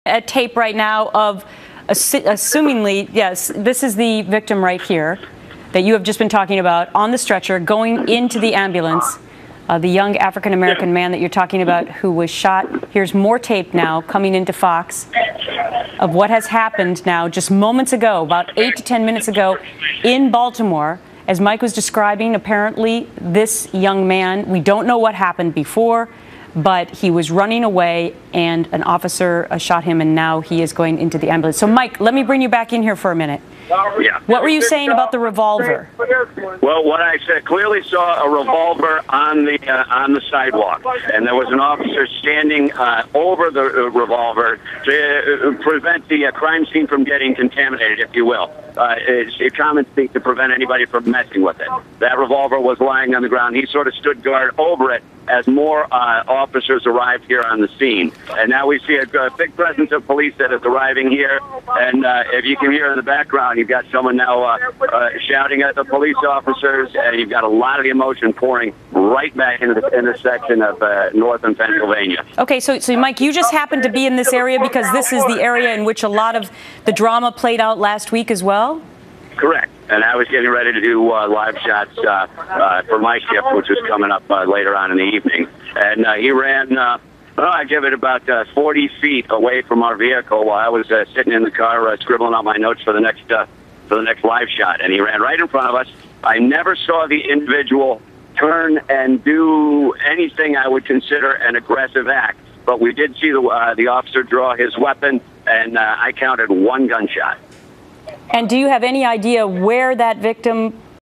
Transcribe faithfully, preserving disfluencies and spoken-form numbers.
At tape right now of assu assumingly, yes, this is the victim right here that you have just been talking about on the stretcher going into the ambulance, uh, the young African-American man that you're talking about who was shot. Here's more tape now coming into Fox of what has happened now just moments ago, about eight to ten minutes ago in Baltimore. As Mike was describing, apparently this young man, we don't know what happened before, but he was running away and an officer uh, shot him, and now he is going into the ambulance. So, Mike, let me bring you back in here for a minute. Yeah. What were you saying about the revolver? Well, what I said, clearly saw a revolver on the uh, on the sidewalk, and there was an officer standing uh, over the uh, revolver to uh, prevent the uh, crime scene from getting contaminated, if you will. Uh, it's a common speak to prevent anybody from messing with it. That revolver was lying on the ground. He sort of stood guard over it as more uh, officers arrived here on the scene. And now we see a, a big presence of police that is arriving here. And uh, if you can hear in the background, you've got someone now uh, uh, shouting at the police officers, and you've got a lot of the emotion pouring right back into the intersection of uh, northern Pennsylvania. Okay, so, so Mike, you just happened to be in this area because this is the area in which a lot of the drama played out last week as well? Correct. And I was getting ready to do uh, live shots uh, uh, for my shift, which was coming up uh, later on in the evening. And uh, he ran, uh, well, I give it about uh, forty feet away from our vehicle while I was uh, sitting in the car uh, scribbling out my notes for the next uh, for the next live shot. And he ran right in front of us. I never saw the individual turn and do anything I would consider an aggressive act. But we did see the, uh, the officer draw his weapon, and uh, I counted one gunshot. And do you have any idea where that victim